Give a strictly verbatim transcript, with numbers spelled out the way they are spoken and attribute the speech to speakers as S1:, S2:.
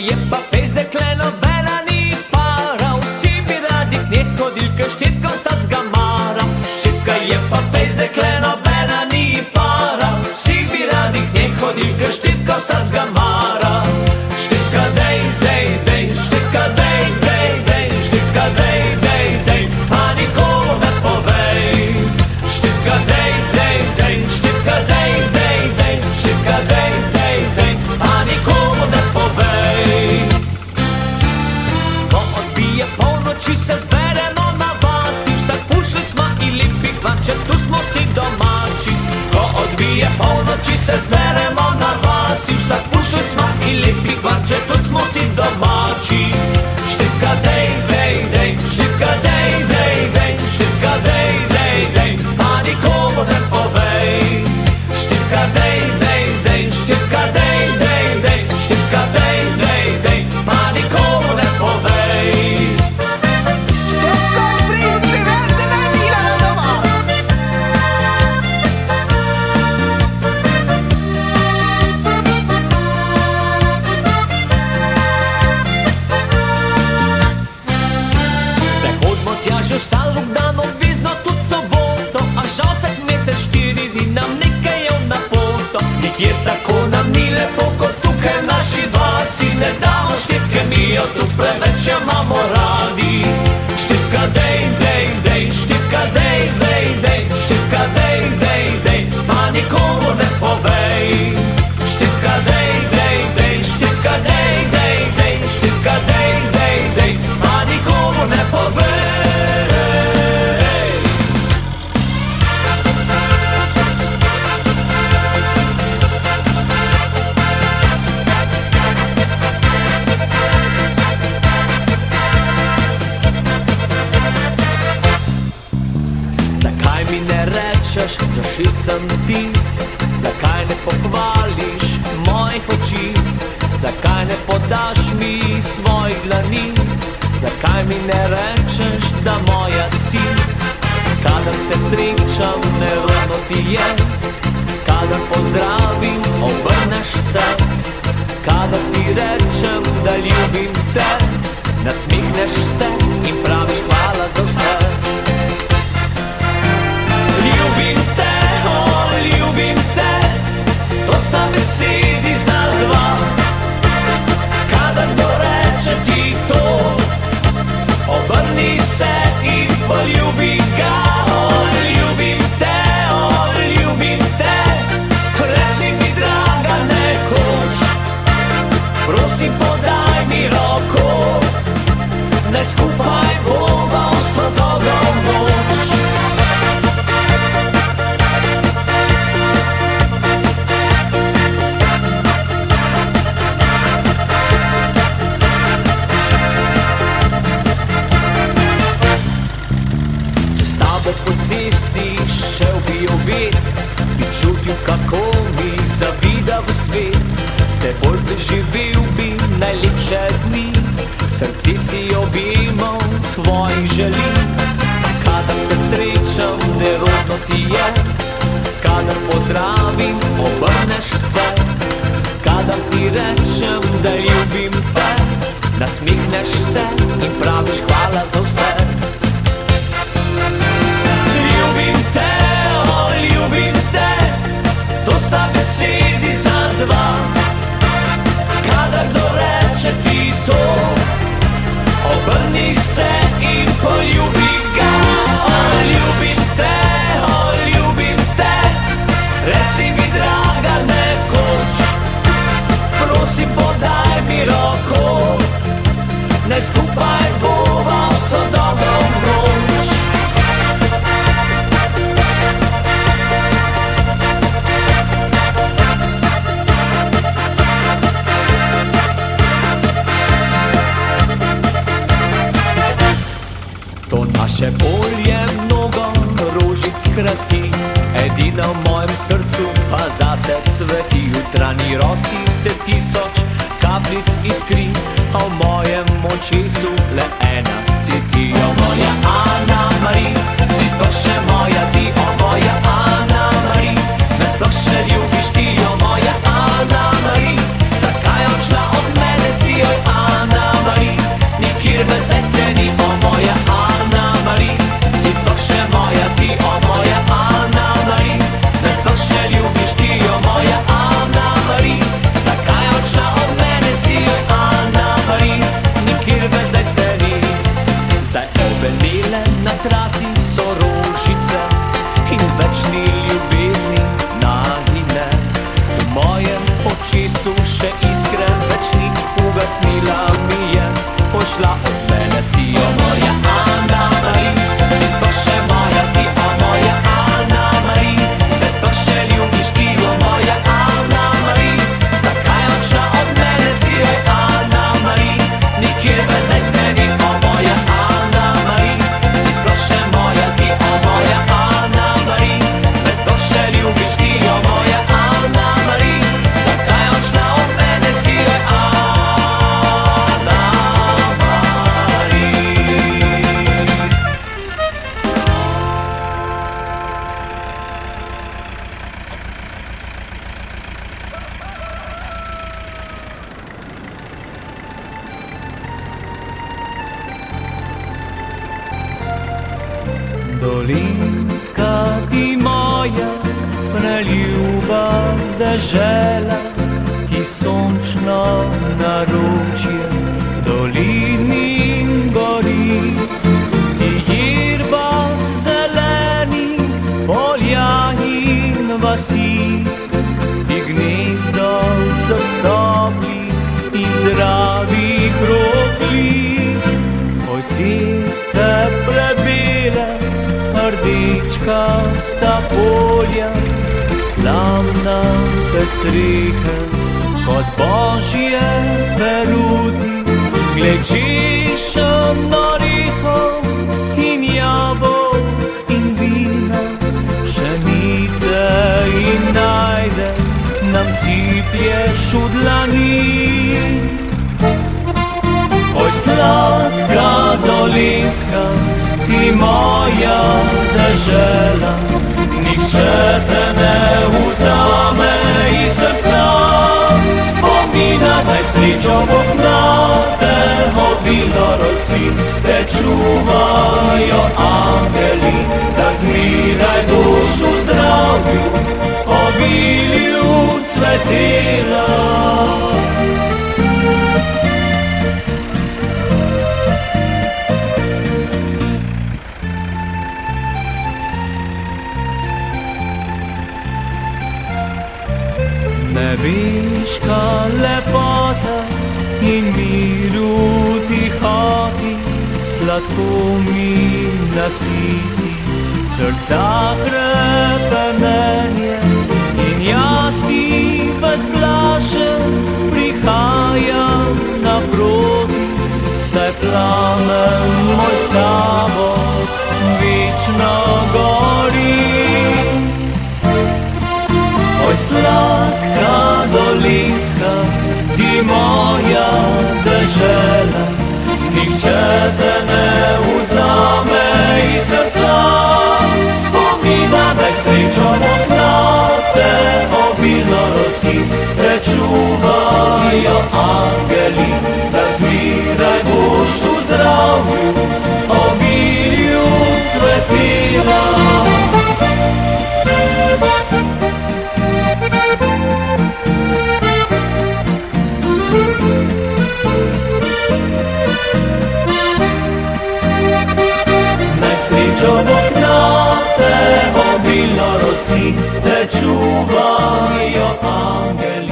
S1: je pa fejst dekle, nobena ni para. Vsi bi radi k njej hodili, ker Štefka vsacga mara. Štefka je pa fejst dekle, nobena ni para. Vsi bi radi k njej hodili, ker Štefka vsacga mara. Štefka dej, dej, dej, Štefka dej, dej, dej, Štefka dej, dej, dej, pa nikomu ne povej. Štefka dej, dej, dej, Štefka dej, dej, dej, Štefka dej, dej, dej, pa nikomu ne povej. Ko odbije polnoči, se zberemo na vasi, vsak pušec ima in lepi kvarče, tu smo si domači. Ko odbije polnoči, se zberemo na vasi, vsak pušec ima in lepi kvarče, tu smo si domači. Štefka dej, dej, dej, Štefka dej, dej, dej, Štefka dej, dej, dej, pa nikomu ne povej. Štefka dej, dej, dej, Štefka dej, dej, dej, Štefka dej, dej, dej, pa nikomu ne povej.
S2: Štefko, pridi, vete na Milana doma.
S1: Zdaj hodimo tja že vsak dan, obvezno tudi soboto, a žal vsak mesec štiri dni nam nekaj je na poto. Nikjer tako nam ni lepo kot tukaj v naši vasi, ne damo Štefke, mi jo tu preveč jo imamo radi. Štefka dej, dej, dej, Štefka dej, dej, dej, Štefka dej, dej, dej, pa nikomu ne povej. Štefka dej, dej, dej, Štefka dej, dej, dej, Štefka dej, dej, dej, pa nikomu ne povej. Zakaj mi ne rečeš, da švicam ti? Zakaj ne pohvališ mojih oči? Zakaj ne podaš mi svojih dlani? Zakaj mi ne rečeš, da moja si? Kadar te srečam, nerodno ti je. Kadar pozdravim, obrneš se. Kadar ti rečem, da ljubim te, nasmihneš se in praviš hvala za vse. Ljubim te, o, ljubim te, to sta besedi za dva. Kadar kdo reče ti to, obrni se in poljubi ga. O, ljubim te, o, ljubim te, reci mi draga nekoč, prosim podaj mi roko, naj skupaj bova vso dobro noč. Po cesti šel bi obet, bi čutil, kako mi zavida v svet. S teboj preživel bi najlepše dni, srce si objemal tvojih želji. Kadar te srečam, nerodno ti je, kadar pozdravim, obrneš se. Kadar ti rečem, da ljubim te, nasmihneš se in praviš hvala za vse. Ljubim te, o, ljubim te, to sta besedi za dva. Kadar kdo reče ti to, obrni se in poljubi ga. O, ljubim te, o, ljubim te, reci mi draga nekoč, prosim podaj mi roko, naj skupaj bova vso dobro noč. To naše polje mnogo rožic krasi, edina v mojem srcu pa zate cveti. Jutranji rosi se tisoč kapljic iskri, a v mojem očesu le ena si ti. O moja Ana Mari, si sploh še moja ti. O moja Ana Mari, me sploh še ljubiš ti. O moja Ana Mari, zakaj odšla od mene si, oj duše iskre več ni ugasnila mi je, pošla od mene si jo moja Ana Mari, si sploh še moja ti, o moja Ana Mari, te sploh še ljubiš ti, o moja Ana Mari, zakaj odšla od mene si jo Ana Mari, nikjer več zdaj meni, o moja Ana Mari, si sploh še moja ti, o moja Ana Mari, te sploh še ljubiš ti, o moja Ana Mari, zakaj odšla od mene si jo Ana Dolenjska ti moja preljuba dežela, ti sončno naročje dolin in goric, ti jirbas zeleni polja in vasic, ti gnezdo srstopli in zdravih roglic, oj ceste prebele, rdečka sta polja, slavna strehe, kot božje peruti, glečešem norihov in jabolk in vina, pšenice in najde nam siplješ v dlani. Oj, sladka Dolenjska, ti moja dežela, nihče te ne vzame iz srca, spomina naj srečo Bog na te, obilo rosi, te čuvajo angeli, da zmiraj boš v zdravju, obilju cvetela. Nebeška lepota in miru tihoti, sladko mi nasiti, srca hrepenenje in jaz ti bezblažen prihajam naproti, saj plamen moj s tabo večno gori. Oj, sladka Dolenjska, ti moja dežela, nihče te ne vzame iz srca, spomina naj srečo Bog na te, obilo rosi, te čuvajo angeli, da zmiraj boš v zdravju, obilju cvetila. Srečo Bog na te, obilno rosi, te čuvajo angeli.